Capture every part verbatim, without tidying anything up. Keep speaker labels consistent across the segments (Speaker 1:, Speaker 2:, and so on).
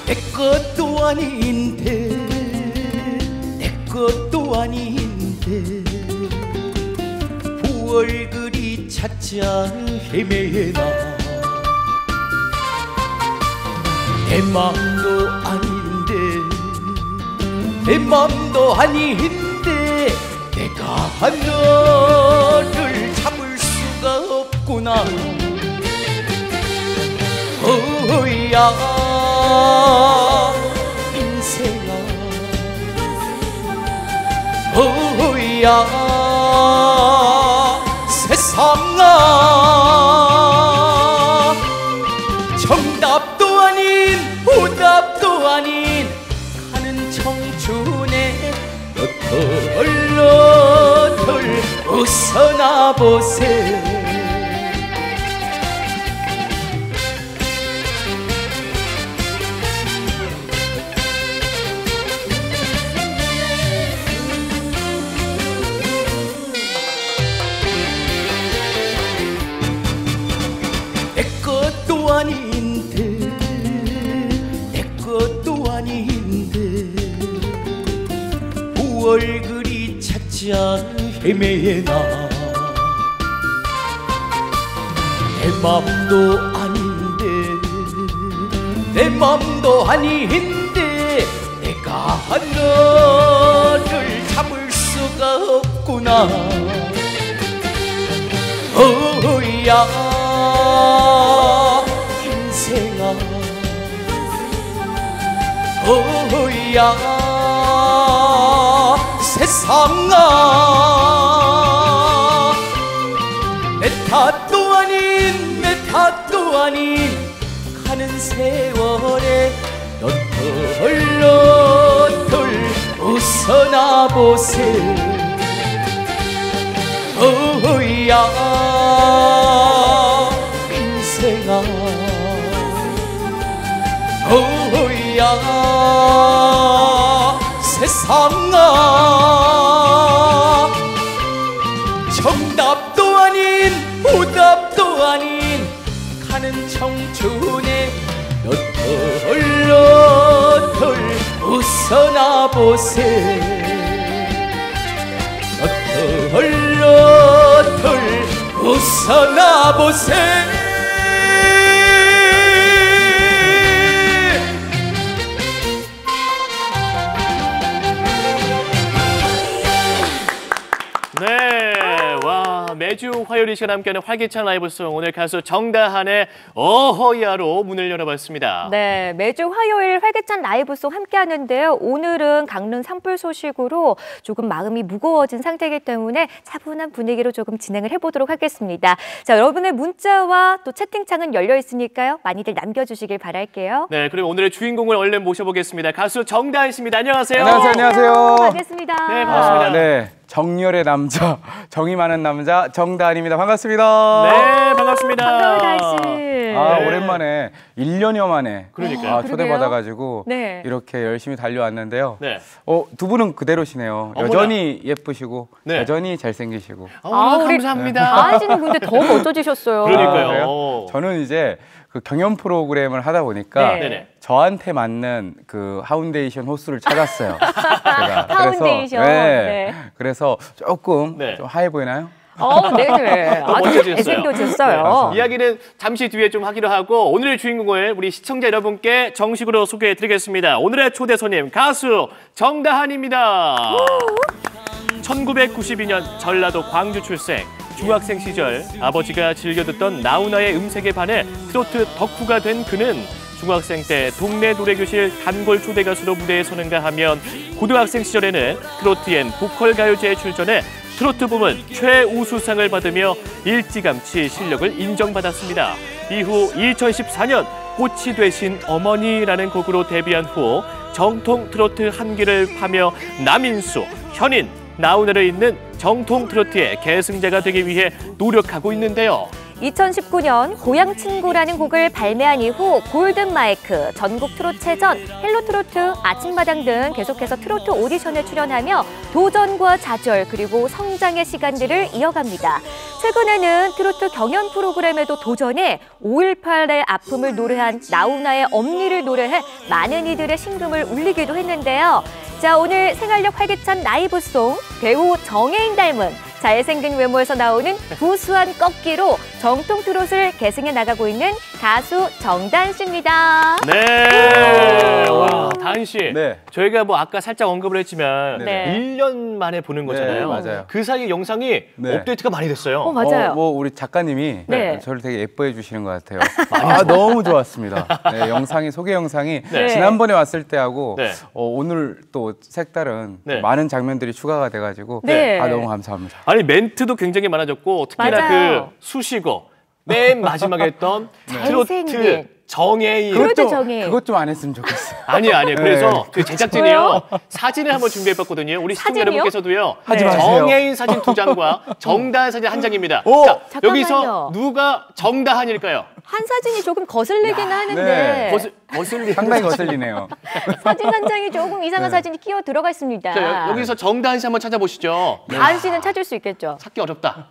Speaker 1: 내 것도 아닌데 내 것도 아닌데 얼굴이 찾자 헤매나 내 맘도 아닌데 내 맘도 아닌데 내가 너를 잡을 수가 없구나. 어야 인생아 어야 세상아 정답도 아닌 오답도 아닌 가는 청춘에 너덜너덜 웃어나 보세. 아닌데 내 것도 아닌데 얼굴이 찾자 헤매나 내 맘도 아닌데 내 맘도 아닌데 내가 너를 잡을 수가 없구나. 어야 인생아 어야 세상아 내 탓도 아닌 내 탓도 아닌 가는 세월에 너덜너덜 웃어나 보세. 어야 인생아 어야 세상아 정답도 아닌 오답도 아닌 가는 청춘에 너덜너덜 웃어나 보세. 너덜너덜 웃어나 보세.
Speaker 2: 매주 화요일 이 시간 함께하는 활기찬 라이브송, 오늘 가수 정다한의 어허야로 문을 열어봤습니다.
Speaker 3: 네, 매주 화요일 활기찬 라이브송 함께하는데요. 오늘은 강릉 산불 소식으로 조금 마음이 무거워진 상태이기 때문에 차분한 분위기로 조금 진행을 해보도록 하겠습니다. 자, 여러분의 문자와 또 채팅창은 열려 있으니까요. 많이들 남겨주시길 바랄게요.
Speaker 2: 네, 그럼 오늘의 주인공을 얼른 모셔보겠습니다. 가수 정다한 씨입니다. 안녕하세요.
Speaker 4: 안녕하세요. 안녕하세요.
Speaker 3: 반갑습니다.
Speaker 2: 네, 반갑습니다.
Speaker 4: 아, 네. 정열의 남자, 정이 많은 남자 정다한입니다. 반갑습니다.
Speaker 2: 네, 반갑습니다.
Speaker 3: 반가워요, 다한 씨.
Speaker 4: 아,
Speaker 2: 네.
Speaker 4: 오랜만에 일 년여 만에
Speaker 2: 그러니까요.
Speaker 4: 아, 초대받아가지고
Speaker 3: 네.
Speaker 4: 이렇게 열심히 달려왔는데요.
Speaker 2: 네.
Speaker 4: 어, 두 분은 그대로시네요.
Speaker 2: 어머나.
Speaker 4: 여전히 예쁘시고
Speaker 2: 네.
Speaker 4: 여전히 잘생기시고.
Speaker 2: 아,
Speaker 3: 아, 우리
Speaker 2: 감사합니다.
Speaker 3: 다한 씨는 근데 더 멋져지셨어요.
Speaker 2: 그러니까요.
Speaker 4: 아, 그래요? 저는 이제 그 경연 프로그램을 하다 보니까
Speaker 3: 네.
Speaker 2: 네네.
Speaker 4: 저한테 맞는 그 하운데이션 호수를 찾았어요. 제가.
Speaker 3: 하운데이션.
Speaker 4: 그래서, 네.
Speaker 3: 네.
Speaker 4: 그래서 조금
Speaker 2: 네.
Speaker 4: 좀 하얘 보이나요?
Speaker 3: 어, 네네. 아주
Speaker 2: 멋져지셨어요.
Speaker 3: 잘생겨졌어요.
Speaker 2: 네. 이야기는 잠시 뒤에 좀 하기로 하고, 오늘의 주인공을 우리 시청자 여러분께 정식으로 소개해드리겠습니다. 오늘의 초대 손님, 가수 정다한입니다. 천구백구십이 년 전라도 광주 출생. 중학생 시절 아버지가 즐겨 듣던 나훈아의 음색에 반해 트로트 덕후가 된 그는 중학생 때 동네 노래교실 단골 초대 가수로 무대에 서는가 하면 고등학생 시절에는 트로트엔 보컬가요제에 출전해 트로트 부문 최우수상을 받으며 일찌감치 실력을 인정받았습니다. 이후 이천십사 년 꽃이 되신 어머니라는 곡으로 데뷔한 후 정통 트로트 한기를 파며 남인수, 현인, 나훈아를 잇는 정통 트로트의 계승자가 되기 위해 노력하고 있는데요.
Speaker 3: 이천십구 년 고향 친구라는 곡을 발매한 이후 골든 마이크, 전국 트롯체전, 헬로 트로트, 아침마당 등 계속해서 트로트 오디션에 출연하며 도전과 좌절 그리고 성장의 시간들을 이어갑니다. 최근에는 트로트 경연 프로그램에도 도전해 오일팔의 아픔을 노래한 나훈아의 엄니를 노래해 많은 이들의 심금을 울리기도 했는데요. 자, 오늘 생활력 활기찬 라이브송, 배우 정혜인 닮은 잘생긴 외모에서 나오는 구수한 꺾기로 정통 트롯을 계승해 나가고 있는 가수 정다은 씨입니다.
Speaker 2: 네. 와, 다은 씨.
Speaker 4: 네.
Speaker 2: 저희가 뭐 아까 살짝 언급을 했지만
Speaker 3: 네.
Speaker 2: 일 년 만에 보는 거잖아요.
Speaker 4: 네, 맞아요.
Speaker 2: 그 사이 영상이
Speaker 4: 네.
Speaker 2: 업데이트가 많이 됐어요.
Speaker 3: 어, 맞아요.
Speaker 4: 어, 뭐 우리 작가님이
Speaker 3: 네.
Speaker 4: 저를 되게 예뻐해 주시는 것 같아요. 아, 너무 좋았습니다. 네, 영상이 소개 영상이
Speaker 2: 네.
Speaker 4: 지난번에 왔을 때하고
Speaker 2: 네.
Speaker 4: 어, 오늘 또 색다른
Speaker 2: 네.
Speaker 4: 많은 장면들이 추가가 돼가지고
Speaker 3: 네.
Speaker 4: 아, 너무 감사합니다.
Speaker 2: 아니 멘트도 굉장히 많아졌고 특히나
Speaker 3: 맞아요.
Speaker 2: 그 수식어 맨 마지막에 했던 트로트
Speaker 3: 잘생긴.
Speaker 2: 정혜인
Speaker 3: 그렇죠.
Speaker 4: 좀-
Speaker 3: 정혜.
Speaker 4: 그것 좀 안 했으면 좋겠어요.
Speaker 2: 아니 아니에요. 그래서
Speaker 4: 네.
Speaker 2: 그 제작진이요 사진을 한번 준비해봤거든요. 우리 시청자
Speaker 3: 사진이요?
Speaker 2: 여러분께서도요.
Speaker 4: 하지
Speaker 3: 네.
Speaker 4: 마세요.
Speaker 2: 정혜인 사진 두 장과 정다은 사진 한 장입니다.
Speaker 4: 오!
Speaker 2: 자,
Speaker 3: 잠깐만요.
Speaker 2: 여기서 누가 정다은일까요?
Speaker 3: 한 사진이 조금 거슬리긴 하는데
Speaker 4: 네.
Speaker 2: 거슬, 거슬리.
Speaker 4: 상당히 거슬리네요.
Speaker 3: 사진 한 장이 조금 이상한
Speaker 4: 네.
Speaker 3: 사진이 끼어 들어가 있습니다.
Speaker 2: 자, 여기서 정다은 씨 한번 찾아보시죠.
Speaker 3: 다은 씨는 찾을 수 있겠죠?
Speaker 2: 찾기 어렵다.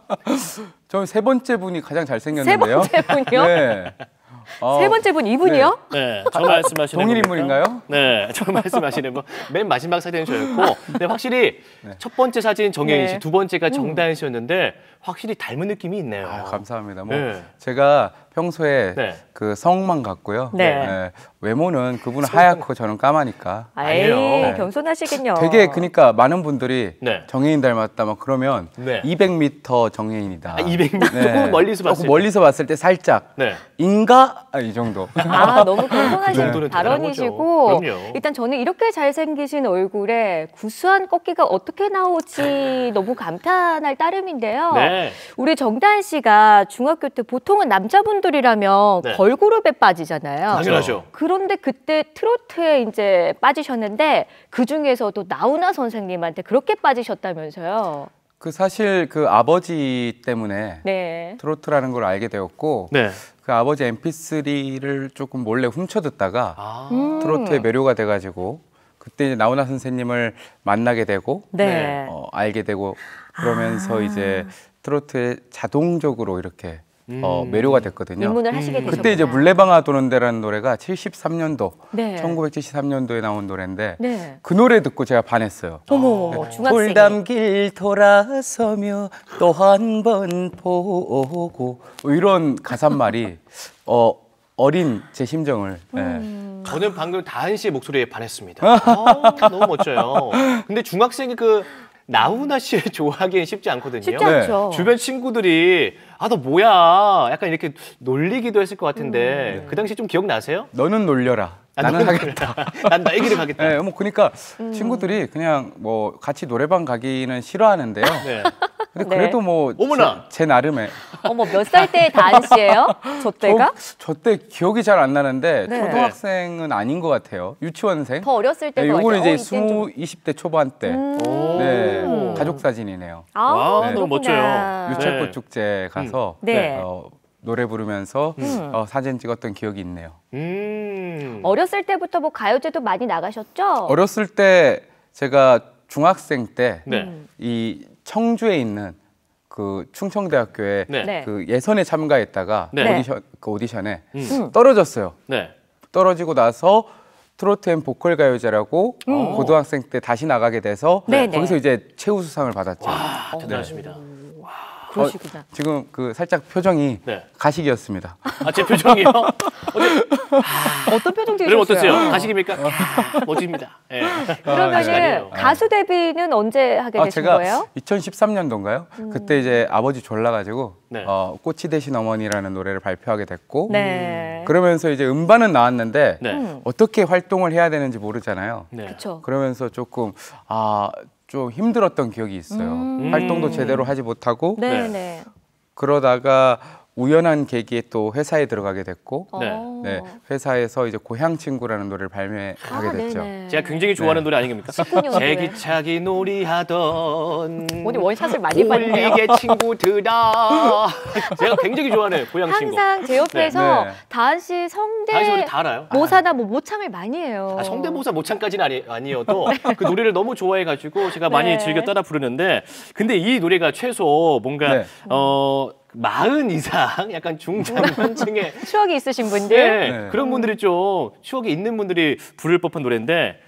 Speaker 4: 저 세 번째 분이 가장 잘생겼는데요.
Speaker 3: 세 번째 분이요?
Speaker 4: 네. 어,
Speaker 3: 세 번째 분 이분이요?
Speaker 2: 네, 저 말씀하시는
Speaker 4: 동일
Speaker 2: 겁니까?
Speaker 4: 인물인가요?
Speaker 2: 네, 저 말씀하시는 분. 맨 마지막 사진은 저였고, 근데 확실히 첫 번째 사진 정혜인 씨,
Speaker 3: 네.
Speaker 2: 두 번째가 정다은 씨였는데 확실히 닮은 느낌이 있네요.
Speaker 4: 아, 감사합니다. 뭐
Speaker 2: 네.
Speaker 4: 제가 평소에
Speaker 2: 네.
Speaker 4: 그 성만 같고요.
Speaker 3: 네.
Speaker 4: 외모는 그분은 하얗고 저는 까마니까.
Speaker 3: 아이,
Speaker 2: 아니에요.
Speaker 4: 네.
Speaker 3: 겸손하시긴요.
Speaker 4: 되게 그러니까 많은 분들이
Speaker 2: 네.
Speaker 4: 정혜인 닮았다 막 그러면
Speaker 2: 네.
Speaker 4: 이백 미터 정혜인이다.
Speaker 2: 아, 이백 미터 조금 멀리서 봤을
Speaker 4: 조금
Speaker 2: 때.
Speaker 4: 멀리서 봤을 때 살짝
Speaker 2: 네.
Speaker 4: 인가 아, 이 정도.
Speaker 3: 아, 너무
Speaker 2: 그
Speaker 3: 겸손하신
Speaker 2: 정도는 대단한
Speaker 3: 발언이시고
Speaker 2: 거죠. 그럼요.
Speaker 3: 일단 저는 이렇게 잘생기신 얼굴에 구수한 꺾기가 어떻게 나오지 너무 감탄할 따름인데요.
Speaker 2: 네.
Speaker 3: 우리 정다은 씨가 중학교 때 보통은 남자분들이라면
Speaker 2: 네.
Speaker 3: 걸그룹에 빠지잖아요.
Speaker 2: 당연하죠.
Speaker 3: 그런데 그때 트로트에 이제 빠지셨는데 그 중에서도 나훈아 선생님한테 그렇게 빠지셨다면서요.
Speaker 4: 그 사실 그 아버지 때문에
Speaker 3: 네.
Speaker 4: 트로트라는 걸 알게 되었고
Speaker 2: 네.
Speaker 4: 그 아버지 엠피쓰리를 조금 몰래 훔쳐 듣다가
Speaker 2: 아.
Speaker 3: 음.
Speaker 4: 트로트에 매료가 돼가지고 그때 이제 나훈아 선생님을 만나게 되고
Speaker 3: 네.
Speaker 4: 어, 알게 되고 그러면서
Speaker 3: 아.
Speaker 4: 이제 트로트에 자동적으로 이렇게 어,
Speaker 2: 음.
Speaker 4: 매료가 됐거든요.
Speaker 3: 입문을 하시게 되셨구나.
Speaker 4: 그때 이제 물레방아 도는데라는 노래가 칠십삼 년도,
Speaker 3: 네.
Speaker 4: 천구백칠십삼 년도에 나온 노래인데
Speaker 3: 네.
Speaker 4: 그 노래 듣고 제가 반했어요.
Speaker 3: 어머, 중학생이.
Speaker 4: 돌담길 돌아서며 또 한 번 보고 뭐 이런 가사말이 어, 어린 제 심정을 네.
Speaker 3: 음.
Speaker 2: 저는 방금 다은 씨의 목소리에 반했습니다. 아, 너무 멋져요. 근데 중학생이 그 나훈아 씨를 좋아하기는 쉽지 않거든요.
Speaker 3: 쉽지
Speaker 4: 네.
Speaker 3: 않죠.
Speaker 2: 주변 친구들이 아, 너 뭐야? 약간 이렇게 놀리기도 했을 것 같은데 그 당시 좀 기억나세요?
Speaker 4: 너는 놀려라.
Speaker 2: 아,
Speaker 4: 나는
Speaker 2: 너는
Speaker 4: 하겠다.
Speaker 2: 난 나의 길을 가겠다.
Speaker 4: 네, 뭐 그러니까
Speaker 3: 음.
Speaker 4: 친구들이 그냥 뭐 같이 노래방 가기는 싫어하는데요.
Speaker 2: 네.
Speaker 4: 근데
Speaker 3: 네.
Speaker 4: 그래도 뭐
Speaker 2: 어머나!
Speaker 4: 제, 제 나름의
Speaker 3: 어머, 몇 살 때 다은 씨예요? 저 때가?
Speaker 4: 저 때 기억이 잘 안 나는데
Speaker 3: 네.
Speaker 4: 초등학생은 아닌 것 같아요. 유치원생.
Speaker 3: 더 어렸을 때가
Speaker 4: 네, 요거는
Speaker 3: 맞아요.
Speaker 4: 이제
Speaker 3: 어, 이때는 좀-
Speaker 4: 스무, 이십 대 초반 때.
Speaker 2: 오.
Speaker 4: 네, 가족 사진이네요.
Speaker 3: 아,
Speaker 2: 와,
Speaker 4: 네.
Speaker 2: 너무
Speaker 3: 그렇구나.
Speaker 2: 멋져요.
Speaker 4: 유채꽃
Speaker 2: 네.
Speaker 4: 축제 가서
Speaker 3: 네.
Speaker 4: 어, 노래 부르면서
Speaker 3: 음.
Speaker 4: 어, 사진 찍었던 기억이 있네요.
Speaker 2: 음.
Speaker 3: 어렸을 때부터 뭐 가요제도 많이 나가셨죠?
Speaker 4: 어렸을 때 제가 중학생 때 이
Speaker 2: 네.
Speaker 4: 청주에 있는 그 충청대학교에
Speaker 2: 네.
Speaker 3: 네.
Speaker 4: 그 예선에 참가했다가
Speaker 2: 네.
Speaker 4: 오디션 그 오디션에
Speaker 2: 음.
Speaker 4: 떨어졌어요.
Speaker 2: 네.
Speaker 4: 떨어지고 나서 트로트 앤 보컬 가요제라고 고등학생 때 다시 나가게 돼서
Speaker 3: 음. 네네.
Speaker 4: 거기서 이제 최우수상을 받았죠.
Speaker 2: 아, 대단하십니다.
Speaker 3: 그러시구나.
Speaker 4: 지금 그 살짝 표정이
Speaker 2: 네.
Speaker 4: 가식이었습니다.
Speaker 2: 아, 제 표정이요? 어제
Speaker 3: 어떤 표정
Speaker 2: 여러분
Speaker 3: 지으셨어요?
Speaker 2: 어떠세요? 가식입니까? 아, 멋집니다. 예.
Speaker 3: 그러면은
Speaker 2: 아니에요.
Speaker 3: 가수 데뷔는 언제 하게
Speaker 4: 아,
Speaker 3: 되신
Speaker 4: 제가
Speaker 3: 거예요?
Speaker 4: 이천십삼 년도인가요? 그때 이제 아버지 졸라가지고
Speaker 2: 네.
Speaker 4: 어, 꽃이 되신 어머니라는 노래를 발표하게 됐고
Speaker 3: 네.
Speaker 4: 그러면서 이제 음반은 나왔는데
Speaker 2: 네.
Speaker 3: 음.
Speaker 4: 어떻게 활동을 해야 되는지 모르잖아요.
Speaker 2: 네.
Speaker 3: 그렇죠.
Speaker 4: 그러면서 조금 아, 좀 힘들었던 기억이 있어요.
Speaker 3: 음.
Speaker 4: 활동도 제대로 하지 못하고
Speaker 3: 네,
Speaker 2: 네.
Speaker 3: 네.
Speaker 4: 그러다가 우연한 계기에 또 회사에 들어가게 됐고
Speaker 2: 네.
Speaker 3: 어.
Speaker 4: 네, 회사에서 이제 고향 친구라는 노래를 발매하게
Speaker 3: 아,
Speaker 4: 됐죠.
Speaker 3: 네네.
Speaker 2: 제가 굉장히 좋아하는 노래 아닙니까?
Speaker 3: 십구 년도에.
Speaker 2: 제기차기 놀이하던
Speaker 3: 오늘 원샷을 많이 봤네요.
Speaker 2: 홀리게 친구들아. 제가 굉장히 좋아하는 고향 친구.
Speaker 3: 항상 제 옆에서
Speaker 4: 네.
Speaker 3: 다은 씨 성대
Speaker 2: 다은 씨 우리 다 알아요.
Speaker 3: 모사나 뭐 모창을 많이 해요.
Speaker 2: 아, 성대모사 모창까지는 아니, 아니어도 그 노래를 너무 좋아해가지고 제가 많이
Speaker 3: 네.
Speaker 2: 즐겨 따라 부르는데 근데 이 노래가 최소 뭔가
Speaker 4: 네.
Speaker 2: 어 마흔 이상 약간 중장년층의
Speaker 3: 추억이 있으신 분들.
Speaker 2: 네,
Speaker 4: 네.
Speaker 2: 그런 분들이 좀 추억이 있는 분들이 부를 법한 노래인데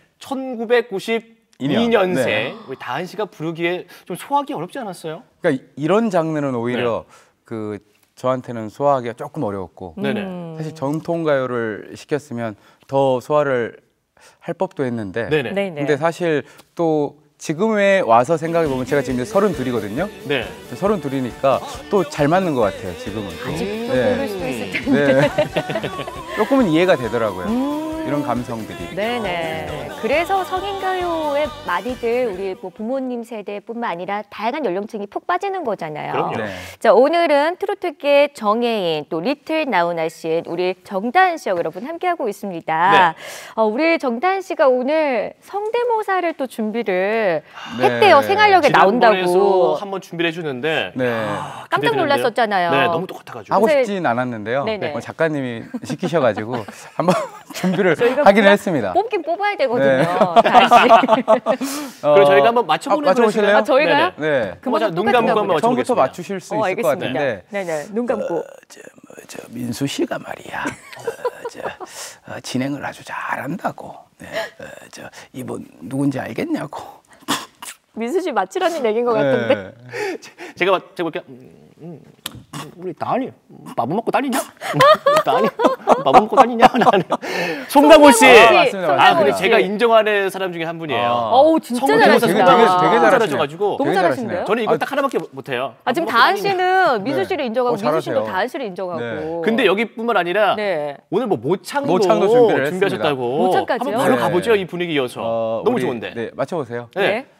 Speaker 2: 천구백구십이 년생
Speaker 4: 네.
Speaker 2: 우리 다은 씨가 부르기에 좀 소화하기 어렵지 않았어요?
Speaker 4: 그러니까 이런 장르는 오히려
Speaker 2: 네.
Speaker 4: 그 저한테는 소화하기가 조금 어려웠고
Speaker 2: 네네.
Speaker 3: 음.
Speaker 4: 사실 정통 가요를 시켰으면 더 소화를 할 법도 했는데
Speaker 2: 네네.
Speaker 3: 네네.
Speaker 4: 근데 사실 또 지금에 와서 생각해 보면 제가 지금 이제 서른둘이거든요.
Speaker 2: 네.
Speaker 4: 서른둘이니까 또 잘 맞는 것 같아요. 지금은. 또.
Speaker 3: 아직도
Speaker 4: 네.
Speaker 3: 모를 수도 있을 텐데.
Speaker 4: 네. 조금은 이해가 되더라고요.
Speaker 3: 음.
Speaker 4: 이런 감성들이.
Speaker 3: 네네. 그래서 성인가요에 많이들 우리 뭐 부모님 세대뿐만 아니라 다양한 연령층이 푹 빠지는 거잖아요.
Speaker 2: 그럼요.
Speaker 4: 네.
Speaker 3: 자, 오늘은 트로트계 정예인 또 리틀 나훈아 씨, 우리 정다은 씨와 여러분 함께하고 있습니다. 어, 우리 정다은 씨가 오늘 성대모사를 또 준비를
Speaker 4: 네.
Speaker 3: 했대요. 생활력에
Speaker 2: 지난번에서
Speaker 3: 나온다고.
Speaker 2: 한번 준비를 해주는데
Speaker 4: 네.
Speaker 2: 아,
Speaker 3: 깜짝
Speaker 2: 기대되는데요?
Speaker 3: 놀랐었잖아요.
Speaker 2: 네, 너무 똑같아가지고.
Speaker 4: 하고
Speaker 3: 요새-
Speaker 4: 싶진 않았는데요.
Speaker 3: 네네.
Speaker 4: 어, 작가님이 시키셔가지고 한번 준비를
Speaker 3: 저희가
Speaker 4: 하긴
Speaker 3: 뭔가
Speaker 4: 했습니다.
Speaker 3: 뽑긴 뽑아야 되거든요.
Speaker 4: 네.
Speaker 3: 다은 씨.
Speaker 4: 어,
Speaker 2: 그럼 저희가 한번 맞춰보는
Speaker 4: 아, 맞춰보실래요?
Speaker 3: 아, 저희가요?
Speaker 2: 네네.
Speaker 4: 네.
Speaker 3: 그거는
Speaker 2: 자, 눈 감고
Speaker 3: 똑같다고요.
Speaker 2: 한번
Speaker 4: 처음부터
Speaker 2: 맞춰보겠습니다.
Speaker 4: 맞추실 수
Speaker 3: 어,
Speaker 4: 있을 것
Speaker 3: 알겠습니다.
Speaker 4: 같은데.
Speaker 3: 네네. 눈 감고.
Speaker 4: 어, 저, 뭐, 저 민수 씨가 말이야. 어, 저, 어, 진행을 아주 잘한다고. 네. 어, 저 이분 누군지 알겠냐고.
Speaker 3: 민수 씨 맞추라는 얘기인 것 같은데.
Speaker 4: 네.
Speaker 2: 제가 맞- 제가 볼게요. 음, 음, 음, 우리 다은이 밥은 먹고 다니냐? 음, 다은이 밥은 먹고 다니냐? 나는 송강호 씨.
Speaker 3: 송강호 씨.
Speaker 4: 맞습니다,
Speaker 2: 아,
Speaker 3: 송강호
Speaker 2: 근데
Speaker 3: 씨.
Speaker 2: 제가 인정하는 사람 중에 한 분이에요.
Speaker 4: 아.
Speaker 3: 어우, 진짜
Speaker 2: 성대모사
Speaker 3: 잘하신다.
Speaker 4: 되게, 되게, 되게
Speaker 2: 너무
Speaker 4: 잘하시네요.
Speaker 2: 잘하셔가지고
Speaker 3: 너무
Speaker 4: 되게
Speaker 3: 잘하시는데요?
Speaker 4: 잘하시네요.
Speaker 2: 저는 이거
Speaker 4: 아,
Speaker 2: 딱 하나밖에 못해요.
Speaker 3: 아, 지금
Speaker 2: 밥
Speaker 3: 다은
Speaker 2: 먹고 다니냐?
Speaker 3: 씨는 민수
Speaker 4: 네.
Speaker 3: 씨를 인정하고
Speaker 4: 어,
Speaker 3: 민수 씨도
Speaker 4: 잘하세요.
Speaker 3: 다은 씨를 인정하고.
Speaker 4: 네.
Speaker 2: 근데 여기뿐만 아니라
Speaker 3: 네.
Speaker 2: 오늘 뭐 모창도,
Speaker 4: 모창도 준비를
Speaker 2: 준비하셨다고.
Speaker 3: 모창까지요?
Speaker 2: 한번 바로
Speaker 4: 네.
Speaker 2: 가보죠. 이 분위기 이어서.
Speaker 4: 어,
Speaker 2: 너무
Speaker 4: 우리,
Speaker 2: 좋은데.
Speaker 4: 네, 맞춰보세요.
Speaker 2: 네.
Speaker 3: 네.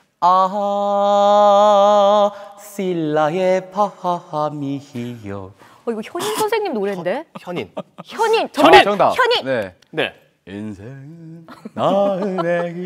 Speaker 4: 아, 실라의 밤이요.
Speaker 3: 어, 이거 현인 선생님 노래인데?
Speaker 2: 현인.
Speaker 3: 현인.
Speaker 2: 현인!
Speaker 3: 정답.
Speaker 4: 정답.
Speaker 3: 현인.
Speaker 4: 네.
Speaker 2: 네.
Speaker 4: 인생은 나에게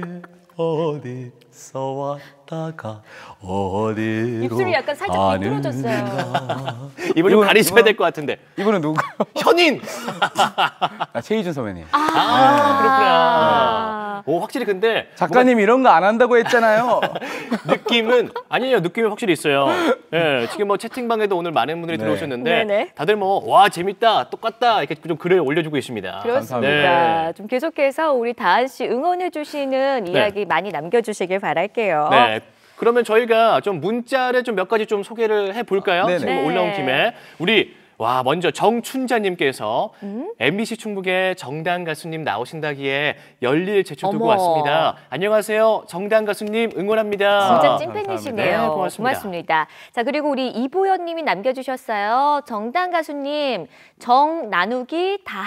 Speaker 4: 어디서 왔다가 어디로
Speaker 3: 입술이 약간 살짝 비뚤어졌어요.
Speaker 4: 가는가.
Speaker 2: 이분 좀
Speaker 4: 이분-
Speaker 2: 가리셔야
Speaker 4: 이분-
Speaker 2: 될 것 같은데.
Speaker 4: 이분은 누구요?
Speaker 2: 현인!
Speaker 4: 아, 최희준 선배님.
Speaker 2: 아, 그렇구나.
Speaker 3: 아.
Speaker 2: 오, 확실히 근데
Speaker 4: 작가님 이런 거 안 한다고 했잖아요.
Speaker 2: 느낌은 아니에요. 느낌이 확실히 있어요. 예, 지금 뭐 채팅방에도 오늘 많은 분들이
Speaker 4: 네.
Speaker 2: 들어오셨는데
Speaker 3: 네네.
Speaker 2: 다들 뭐 와 재밌다, 똑같다 이렇게 좀 글을 올려주고 계십니다.
Speaker 3: 그렇습니다.
Speaker 2: 네.
Speaker 3: 좀 계속해서 우리 다은 씨 응원해 주시는 이야기 많이 남겨주시길 바랄게요.
Speaker 2: 네. 그러면 저희가 좀 문자를 좀 몇 가지 좀 소개를 해 볼까요?
Speaker 4: 네네.
Speaker 2: 지금
Speaker 3: 네.
Speaker 2: 올라온 김에 우리 와 먼저 정춘자님께서
Speaker 3: 음?
Speaker 2: 엠비씨 충북에 정다은 가수님 나오신다기에 열일 제초 두고
Speaker 3: 어머.
Speaker 2: 왔습니다. 안녕하세요, 정다은 가수님 응원합니다.
Speaker 3: 진짜
Speaker 4: 아,
Speaker 3: 찐팬이시네요.
Speaker 2: 감사합니다. 네, 고맙습니다.
Speaker 3: 고맙습니다. 자, 그리고 우리 이보연 님이 남겨주셨어요. 정다은 가수님, 정 나누기 다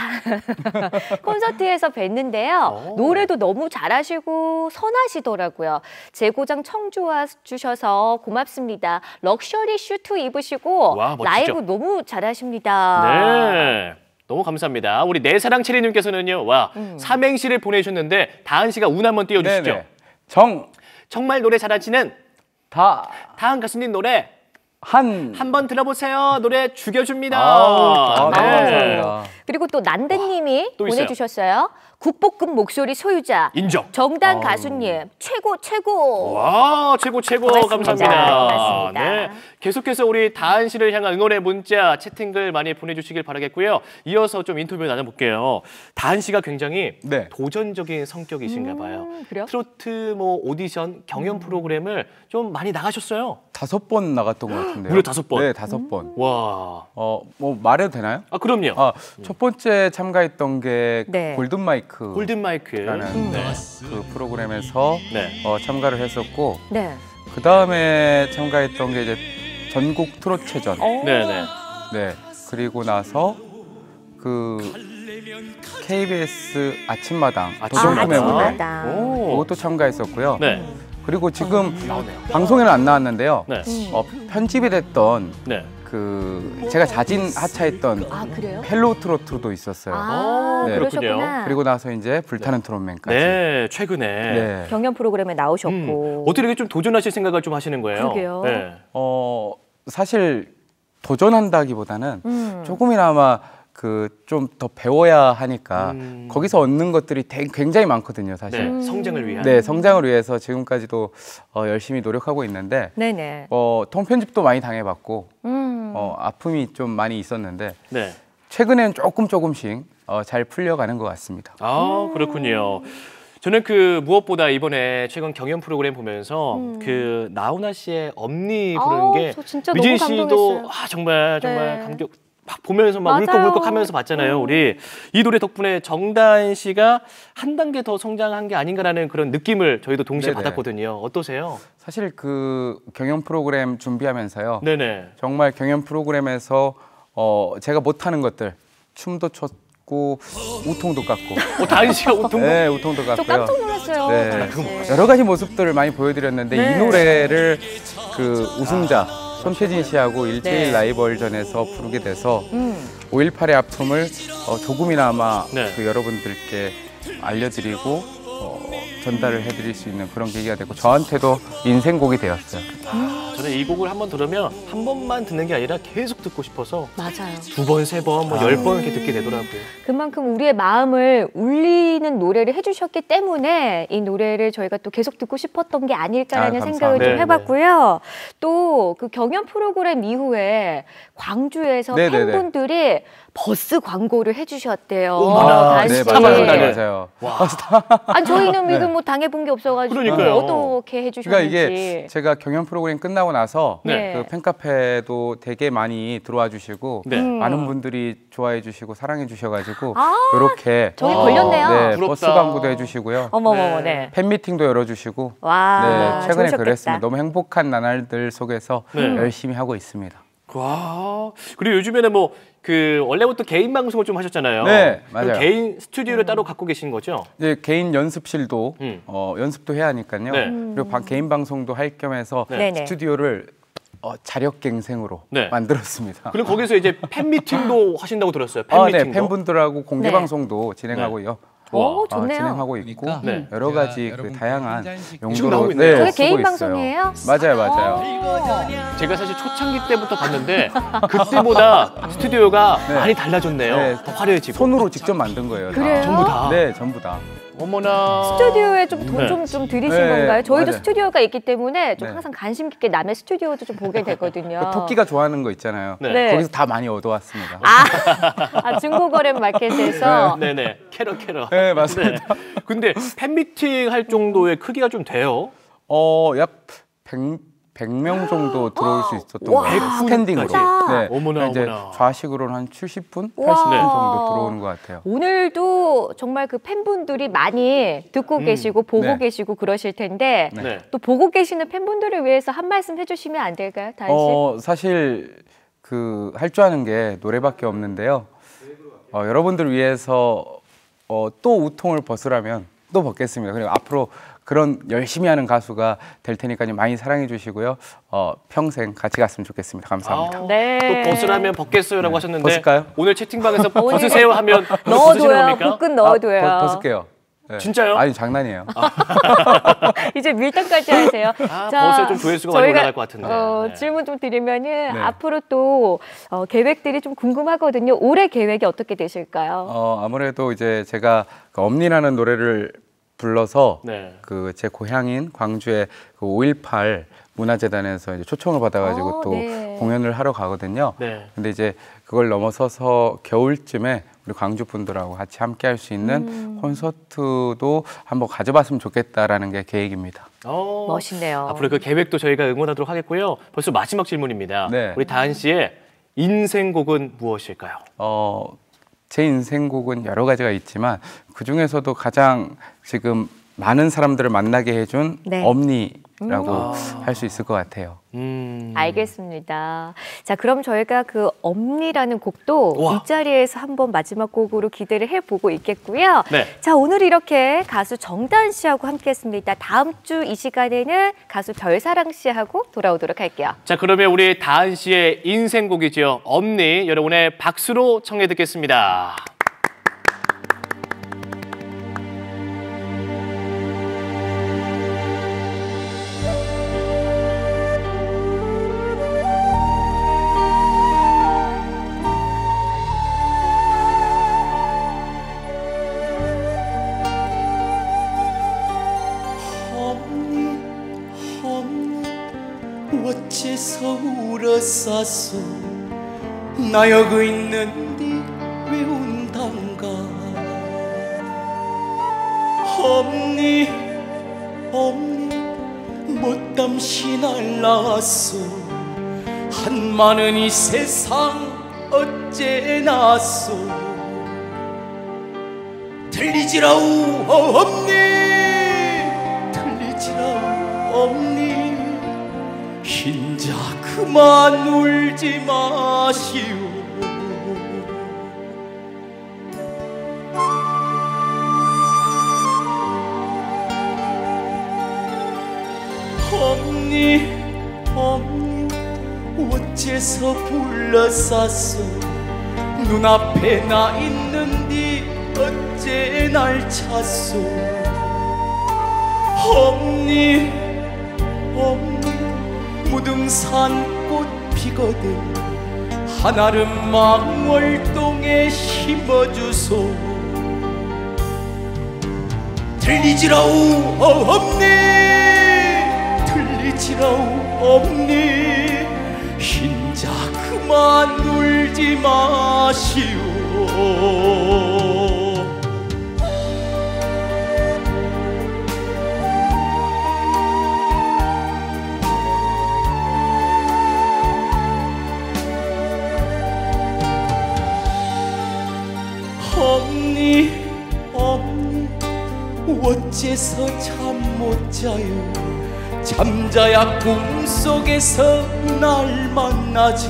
Speaker 3: 콘서트에서 뵀는데요.
Speaker 2: 오.
Speaker 3: 노래도 너무 잘하시고 선하시더라고요. 재고장 청주와 주셔서 고맙습니다. 럭셔리 슈트 입으시고
Speaker 2: 와, 멋지죠?
Speaker 3: 라이브 너무 잘하십니다.
Speaker 2: 네. 너무 감사합니다. 우리 내사랑 체리님께서는요, 와,
Speaker 3: 음.
Speaker 2: 삼행시를 보내주셨는데, 다은 씨가 운 한번 띄워주시죠.
Speaker 4: 네네. 정,
Speaker 2: 정말 노래 잘하시는
Speaker 4: 다,
Speaker 2: 다은 가수님 노래
Speaker 4: 한.
Speaker 2: 한번 들어보세요. 노래 죽여줍니다.
Speaker 4: 아우, 아,
Speaker 2: 네.
Speaker 4: 너무 감사합니다.
Speaker 3: 그리고 또 난데님이
Speaker 2: 또 있어요.
Speaker 3: 보내주셨어요. 국보급 목소리 소유자
Speaker 2: 인정.
Speaker 3: 정다은
Speaker 4: 아우.
Speaker 3: 가수님 최고 최고.
Speaker 2: 와, 최고 최고
Speaker 3: 고맙습니다.
Speaker 2: 감사합니다.
Speaker 3: 고맙습니다.
Speaker 2: 네. 계속해서 우리 다은 씨를 향한 응원의 문자, 채팅글 많이 보내주시길 바라겠고요. 이어서 좀 인터뷰 나눠볼게요. 다은 씨가 굉장히
Speaker 4: 네.
Speaker 2: 도전적인 성격이신가 봐요.
Speaker 3: 음, 그래요?
Speaker 2: 트로트 뭐 오디션 경연 프로그램을 좀 많이 나가셨어요.
Speaker 4: 다섯 번 나갔던 것 같은데요.
Speaker 2: 무려 다섯 번?
Speaker 4: 네, 다섯 번.
Speaker 2: 와,
Speaker 4: 어, 뭐 말해도 되나요?
Speaker 2: 아 그럼요.
Speaker 4: 아, 첫 번째 참가했던 게
Speaker 3: 네.
Speaker 4: 골든 마이크.
Speaker 2: 골든 마이크라는
Speaker 3: 음.
Speaker 2: 네.
Speaker 4: 그 프로그램에서
Speaker 2: 네.
Speaker 4: 어, 참가를 했었고
Speaker 3: 네.
Speaker 4: 그 다음에 참가했던 게 이제 전국 트롯체전.
Speaker 3: 어.
Speaker 2: 네네.
Speaker 4: 네. 그리고 나서 그 케이비에스 아침마당
Speaker 2: 아침마당.
Speaker 4: 도전꿈의 무대
Speaker 3: 아침마당.
Speaker 2: 오.
Speaker 4: 그것도 참가했었고요.
Speaker 2: 네.
Speaker 4: 그리고 지금
Speaker 2: 나오네요.
Speaker 4: 방송에는 안 나왔는데요.
Speaker 2: 네.
Speaker 3: 음.
Speaker 4: 어, 편집이 됐던
Speaker 2: 네.
Speaker 4: 그 제가 자진 하차했던
Speaker 3: 아, 그래요?
Speaker 4: 헬로 트로트도 있었어요.
Speaker 3: 아,
Speaker 2: 네.
Speaker 3: 그러셨구나.
Speaker 4: 그리고 나서 이제 불타는 트롯맨까지.
Speaker 2: 네, 최근에.
Speaker 4: 네.
Speaker 3: 경연 프로그램에 나오셨고.
Speaker 2: 음, 어떻게 이렇게 좀 도전하실 생각을 좀 하시는 거예요?
Speaker 3: 그러게요.
Speaker 2: 네.
Speaker 4: 어 사실 도전한다기보다는
Speaker 3: 음.
Speaker 4: 조금이나마 그 좀 더 배워야 하니까
Speaker 2: 음.
Speaker 4: 거기서 얻는 것들이 되- 굉장히 많거든요, 사실.
Speaker 2: 네, 성장을 위한.
Speaker 4: 네, 성장을 위해서 지금까지도 어, 열심히 노력하고 있는데
Speaker 3: 네네.
Speaker 4: 어, 통편집도 많이 당해봤고
Speaker 3: 음.
Speaker 4: 어, 아픔이 좀 많이 있었는데
Speaker 2: 네.
Speaker 4: 최근에는 조금 조금씩 어, 잘 풀려가는 것 같습니다.
Speaker 2: 아, 그렇군요. 저는 그 무엇보다 이번에 최근 경연 프로그램 보면서
Speaker 3: 음.
Speaker 2: 그 나훈아 씨의 엄니 부르는
Speaker 3: 아우,
Speaker 2: 게
Speaker 3: 저 진짜
Speaker 2: 미진
Speaker 3: 너무
Speaker 2: 씨도
Speaker 3: 감동했어요.
Speaker 2: 아, 정말 정말
Speaker 3: 네.
Speaker 2: 감격 막 보면서 막
Speaker 3: 맞아요.
Speaker 2: 울컥울컥하면서 봤잖아요. 우리 이 노래 덕분에 정다은 씨가 한 단계 더 성장한 게 아닌가라는 그런 느낌을 저희도 동시에
Speaker 4: 네네.
Speaker 2: 받았거든요. 어떠세요?
Speaker 4: 사실 그 경연 프로그램 준비하면서요.
Speaker 2: 네네.
Speaker 4: 정말 경연 프로그램에서 어, 제가 못하는 것들 춤도 췄고 우통도 깎고
Speaker 2: 어, 다은 씨가 우통
Speaker 4: 네, 우통도
Speaker 3: 저
Speaker 4: 깎고요.
Speaker 3: 깜짝 놀랐어요.
Speaker 4: 네.
Speaker 3: 다은 씨.
Speaker 4: 여러 가지 모습들을 많이 보여드렸는데
Speaker 3: 네.
Speaker 4: 이 노래를 그 우승자 손태진 씨하고 일대일
Speaker 3: 네.
Speaker 4: 라이벌전에서 부르게 돼서
Speaker 3: 음.
Speaker 4: 오일팔의 아픔을 어, 조금이나마
Speaker 2: 네.
Speaker 4: 그 여러분들께 알려드리고 어, 전달을 해드릴 수 있는 그런 계기가 되고 저한테도 인생곡이 되었어요.
Speaker 2: 저는 이 곡을 한번 들으면 한 번만 듣는 게 아니라 계속 듣고 싶어서
Speaker 3: 맞아요.
Speaker 2: 두 번, 세 번, 뭐 열 번 이렇게 듣게 되더라고요.
Speaker 3: 그만큼 우리의 마음을 울리는 노래를 해주셨기 때문에 이 노래를 저희가 또 계속 듣고 싶었던 게 아닐까라는
Speaker 4: 아,
Speaker 3: 생각을 좀
Speaker 2: 감사합니다.
Speaker 3: 해봤고요. 또 그 경연 프로그램 이후에 광주에서
Speaker 4: 네네네.
Speaker 3: 팬분들이 버스 광고를 해주셨대요.
Speaker 2: 어머나,
Speaker 3: 다은
Speaker 4: 네,
Speaker 3: 씨.
Speaker 4: 맞아요,
Speaker 2: 나는.
Speaker 4: 맞아요.
Speaker 3: 아, 저희는 이거 뭐 당해본 게 없어가지고
Speaker 2: 그러니까요.
Speaker 3: 어떻게
Speaker 4: 그러니까
Speaker 3: 해주셨는지.
Speaker 4: 이게 제가 경연 프로그램 끝나고 나서
Speaker 3: 네.
Speaker 4: 그 팬카페도 되게 많이 들어와 주시고
Speaker 2: 네.
Speaker 3: 음.
Speaker 4: 많은 분들이 좋아해 주시고 사랑해 주셔가지고
Speaker 3: 아,
Speaker 4: 이렇게
Speaker 3: 저기
Speaker 4: 어,
Speaker 3: 걸렸네요.
Speaker 4: 네,
Speaker 2: 부럽다.
Speaker 4: 버스 광고도 해주시고요.
Speaker 3: 어머머머,
Speaker 2: 네.
Speaker 3: 네.
Speaker 4: 팬미팅도 열어주시고
Speaker 3: 와,
Speaker 4: 네, 최근에
Speaker 3: 좋으셨겠다.
Speaker 4: 그랬습니다. 너무 행복한 나날들 속에서
Speaker 2: 네.
Speaker 4: 열심히 하고 있습니다.
Speaker 2: 와. 그리고 요즘에는 뭐 그 원래부터 개인 방송을 좀 하셨잖아요.
Speaker 4: 네,
Speaker 2: 그럼
Speaker 4: 맞아요.
Speaker 2: 개인 스튜디오를 따로 갖고 계신 거죠?
Speaker 4: 이제 개인 연습실도
Speaker 2: 음.
Speaker 4: 어, 연습도 해야 하니까요.
Speaker 2: 네.
Speaker 4: 그리고 방- 개인 방송도 할 겸해서
Speaker 2: 네.
Speaker 3: 네네.
Speaker 4: 스튜디오를 어, 자력갱생으로
Speaker 2: 네.
Speaker 4: 만들었습니다.
Speaker 2: 그리고 거기서 이제 팬 미팅도 하신다고 들었어요. 팬
Speaker 4: 아,
Speaker 2: 미팅도.
Speaker 4: 네, 팬분들하고 공개
Speaker 3: 네.
Speaker 4: 방송도 진행하고요.
Speaker 3: 오,
Speaker 4: 어,
Speaker 3: 좋네요.
Speaker 4: 진행하고 있고
Speaker 2: 네.
Speaker 4: 여러
Speaker 5: 제가
Speaker 4: 가지 그
Speaker 5: 여러분께
Speaker 4: 다양한
Speaker 5: 한잔씩
Speaker 2: 지금
Speaker 4: 용도로
Speaker 2: 나오고 있네요.
Speaker 3: 저게
Speaker 4: 쓰고
Speaker 3: 개인
Speaker 4: 있어요.
Speaker 3: 방송이에요?
Speaker 4: 맞아요, 맞아요.
Speaker 2: 제가 사실 초창기 때부터 봤는데 그때보다 스튜디오가
Speaker 4: 네.
Speaker 2: 많이 달라졌네요.
Speaker 4: 네.
Speaker 2: 더 화려해지고.
Speaker 4: 손으로 직접 만든 거예요. 다.
Speaker 3: 그래요?
Speaker 2: 전부 다.
Speaker 4: 네, 전부 다.
Speaker 2: 어머나.
Speaker 3: 스튜디오에 좀 돈
Speaker 2: 네.
Speaker 3: 좀 좀 들이신
Speaker 4: 네,
Speaker 3: 건가요? 저희도
Speaker 4: 맞아요.
Speaker 3: 스튜디오가 있기 때문에 좀
Speaker 4: 네.
Speaker 3: 항상 관심 깊게 남의 스튜디오도 좀 보게 되거든요.
Speaker 4: 그 토끼가 좋아하는 거 있잖아요.
Speaker 2: 네.
Speaker 3: 네.
Speaker 4: 거기서 다 많이 얻어왔습니다.
Speaker 3: 아, 아 중고거래 마켓에서
Speaker 2: 네네. 캐러 캐러.
Speaker 4: 네, 맞습니다.
Speaker 2: 네. 근데 팬 미팅 할 정도의 크기가 좀 돼요.
Speaker 4: 어, 약 백 명 정도 들어올 수 있었던
Speaker 3: 와,
Speaker 4: 거예요. 스탠딩으로.
Speaker 3: 진짜?
Speaker 4: 네.
Speaker 2: 어머나,
Speaker 4: 이제
Speaker 2: 어머나.
Speaker 4: 좌식으로는 한 칠십 분,
Speaker 3: 와.
Speaker 4: 팔십 분
Speaker 3: 네.
Speaker 4: 정도 들어오는 것 같아요.
Speaker 3: 오늘도 정말 그 팬분들이 많이 듣고 계시고 보고
Speaker 4: 네.
Speaker 3: 계시고 그러실 텐데
Speaker 2: 네. 네.
Speaker 3: 또 보고 계시는 팬분들을 위해서 한 말씀 해주시면 안 될까요, 다은 씨?
Speaker 4: 어, 사실 그 할 줄 아는 게 노래밖에 없는데요. 어, 여러분들 위해서 어, 또 우통을 벗으라면 또 벗겠습니다. 그리고 앞으로 그런 열심히 하는 가수가 될 테니까요. 많이 사랑해 주시고요. 어, 평생 같이 갔으면 좋겠습니다. 감사합니다.
Speaker 2: 아,
Speaker 3: 네.
Speaker 2: 또 벗으라면 벗겠어요라고 하셨는데
Speaker 4: 벗을까요?
Speaker 2: 오늘 채팅방에서 벗으세요 하면 벗으시는
Speaker 3: 넣어둬요.
Speaker 2: 겁니까?
Speaker 3: 복근 넣어둬요.
Speaker 4: 아, 벗, 벗을게요. 네.
Speaker 2: 진짜요?
Speaker 4: 아니 장난이에요.
Speaker 3: 이제 밀당까지 하세요.
Speaker 2: 아, 벗어야 좀 조회수가 많이
Speaker 3: 저희가,
Speaker 2: 올라갈 것 같은데.
Speaker 3: 어,
Speaker 2: 네.
Speaker 3: 질문 좀 드리면은
Speaker 4: 네.
Speaker 3: 앞으로 또 어, 계획들이 좀 궁금하거든요. 올해 계획이 어떻게 되실까요?
Speaker 4: 어, 아무래도 이제 제가 그 엄니라는 노래를 불러서
Speaker 2: 네.
Speaker 4: 그 제 고향인 광주의 그 오일팔 문화재단에서 이제 초청을 받아가지고
Speaker 3: 어,
Speaker 4: 또
Speaker 3: 네.
Speaker 4: 공연을 하러 가거든요.
Speaker 2: 네.
Speaker 4: 근데 이제 그걸 넘어서서 겨울쯤에 우리 광주 분들하고 같이 함께 할 수 있는
Speaker 3: 음.
Speaker 4: 콘서트도 한번 가져봤으면 좋겠다라는 게 계획입니다.
Speaker 2: 어,
Speaker 3: 멋있네요.
Speaker 2: 앞으로 그 계획도 저희가 응원하도록 하겠고요. 벌써 마지막 질문입니다.
Speaker 4: 네.
Speaker 2: 우리 다은 씨의 인생곡은 무엇일까요?
Speaker 4: 어, 제 인생곡은 여러 가지가 있지만 그 중에서도 가장 지금 많은 사람들을 만나게 해준
Speaker 3: 네.
Speaker 4: 엄니라고 할 수 있을 것 같아요.
Speaker 2: 음.
Speaker 3: 알겠습니다. 자, 그럼 저희가 그 엄니라는 곡도
Speaker 2: 우와.
Speaker 3: 이 자리에서 한번 마지막 곡으로 기대를 해보고 있겠고요.
Speaker 2: 네.
Speaker 3: 자, 오늘 이렇게 가수 정다은 씨하고 함께했습니다. 다음 주 이 시간에는 가수 별사랑 씨하고 돌아오도록 할게요.
Speaker 2: 자, 그러면 우리 다은 씨의 인생곡이죠. 엄니, 여러분의 박수로 청해 듣겠습니다.
Speaker 1: 어째서 울었사소 나 여기 있는데 왜 운단가 엄니 엄니 못담시 날 낳았소 한많은 이 세상 어째 낳았소 들리지라우 엄니 들리지라우 엄니 인자 그만 울지 마시오 엄니 엄니 어째서 불러쌌소 눈앞에 나 있는디 어째 날 찾소 엄니 엄니 무등산 꽃 피거든 한아름 망월동에 심어주소 들리지라우 엄니 들리지라우 엄니 인자 그만 울지 마시오 엄니 엄니 어째서 잠 못 자요 잠자야 꿈속에서 날 만나지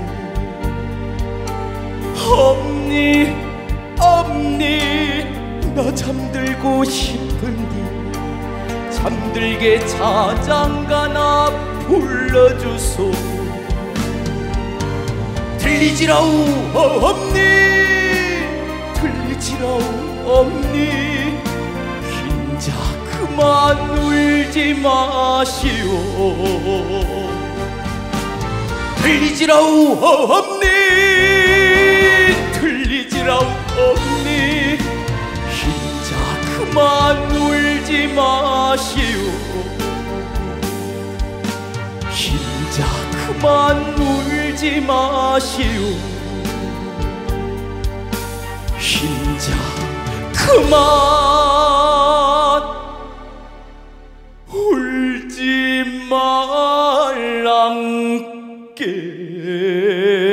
Speaker 1: 엄니 엄니 나 잠들고 싶은데 잠들게 자장가나 불러주소 들리지라우 엄니 들리지라우 엄니 인자 그만 울지 마시오 들리지라우 엄니 들리지라우 엄니 인자 그만 울지 마시오 인자 그만 울지 마시오 인자 그만 울지 말랑께